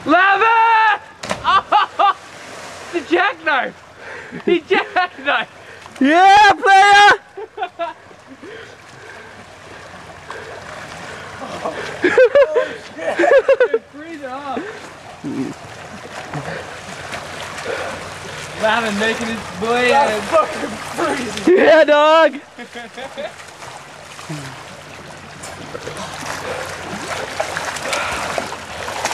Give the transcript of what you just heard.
Lava! Oh, the jackknife! He jackknife! Yeah, player! Freeze it off. Lava making its way out. Yeah, dog!